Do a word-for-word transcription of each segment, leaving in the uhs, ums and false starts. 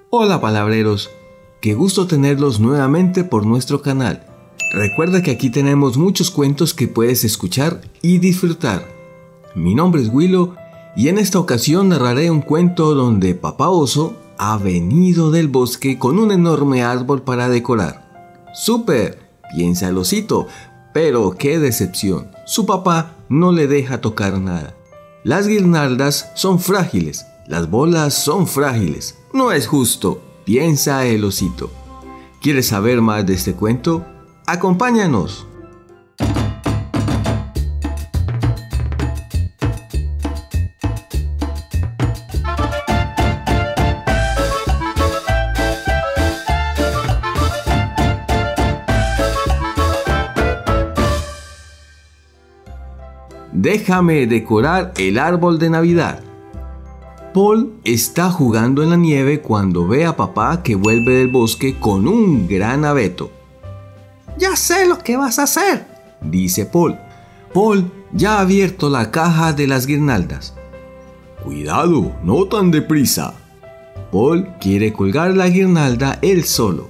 Hola palabreros, qué gusto tenerlos nuevamente por nuestro canal. Recuerda que aquí tenemos muchos cuentos que puedes escuchar y disfrutar. Mi nombre es Willow y en esta ocasión narraré un cuento donde Papá Oso ha venido del bosque con un enorme árbol para decorar. ¡Súper!, piensa el osito, pero qué decepción, su papá no le deja tocar nada. Las guirnaldas son frágiles, las bolas son frágiles, no es justo, piensa el osito. ¿Quieres saber más de este cuento? ¡Acompáñanos! Déjame decorar el árbol de Navidad. Paul está jugando en la nieve cuando ve a papá que vuelve del bosque con un gran abeto. Ya sé lo que vas a hacer, dice Paul. Paul ya ha abierto la caja de las guirnaldas. Cuidado, no tan deprisa. Paul quiere colgar la guirnalda él solo.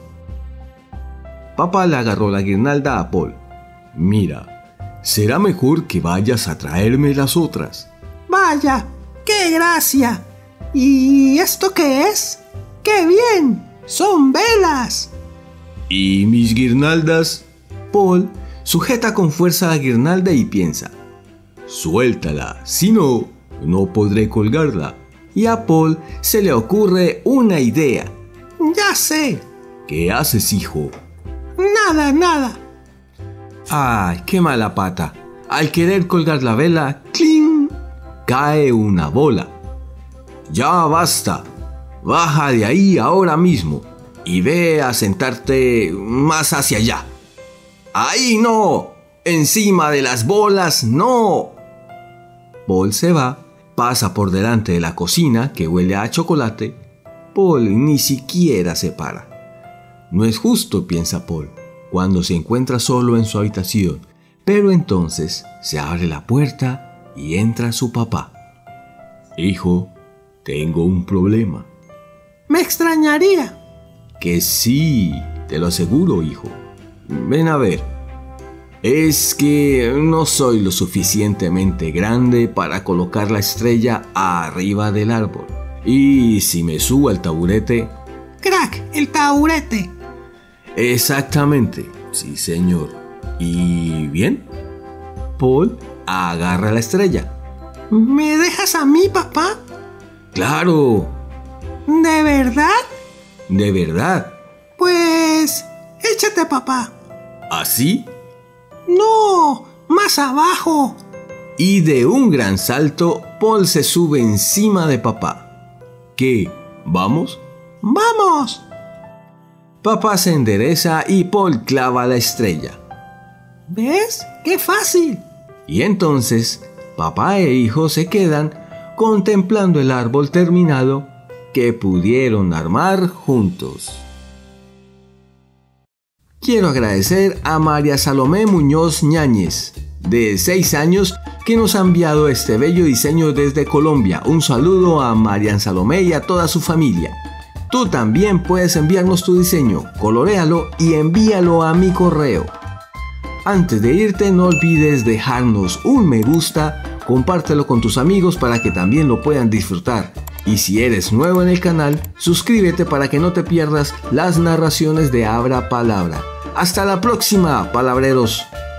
Papá le agarró la guirnalda a Paul. Mira, será mejor que vayas a traerme las otras. Vaya, qué gracia. ¿Y esto qué es? ¡Qué bien! ¡Son velas! ¿Y mis guirnaldas? Paul sujeta con fuerza la guirnalda y piensa. Suéltala, si no, no podré colgarla. Y a Paul se le ocurre una idea. Ya sé. ¿Qué haces, hijo? Nada, nada. ¡Ay, qué mala pata! Al querer colgar la vela, ¡cling!, cae una bola. ¡Ya basta! Baja de ahí ahora mismo y ve a sentarte más hacia allá. ¡Ahí no! ¡Encima de las bolas no! Paul se va, pasa por delante de la cocina que huele a chocolate. Paul ni siquiera se para. No es justo, piensa Paul, cuando se encuentra solo en su habitación, pero entonces se abre la puerta y entra su papá. Hijo, tengo un problema. Me extrañaría. Que sí, te lo aseguro, hijo. Ven a ver. Es que no soy lo suficientemente grande para colocar la estrella arriba del árbol. Y si me subo al taburete... ¡Crack! ¡El taburete! Exactamente, sí señor. ¿Y bien? Paul agarra la estrella. ¿Me dejas a mí, papá? ¡Claro! ¿De verdad? ¿De verdad? Pues... échate, papá. ¿Así? No, más abajo. Y de un gran salto, Paul se sube encima de papá. ¿Qué? ¿Vamos? ¡Vamos! Papá se endereza y Paul clava la estrella. ¿Ves? ¡Qué fácil! Y entonces, papá e hijo se quedan contemplando el árbol terminado que pudieron armar juntos. Quiero agradecer a María Salomé Muñoz Ñáñez, de seis años, que nos ha enviado este bello diseño desde Colombia. Un saludo a María Salomé y a toda su familia. Tú también puedes enviarnos tu diseño, coloréalo y envíalo a mi correo. Antes de irte, no olvides dejarnos un me gusta, compártelo con tus amigos para que también lo puedan disfrutar. Y si eres nuevo en el canal, suscríbete para que no te pierdas las narraciones de Abra Palabra. Hasta la próxima, palabreros.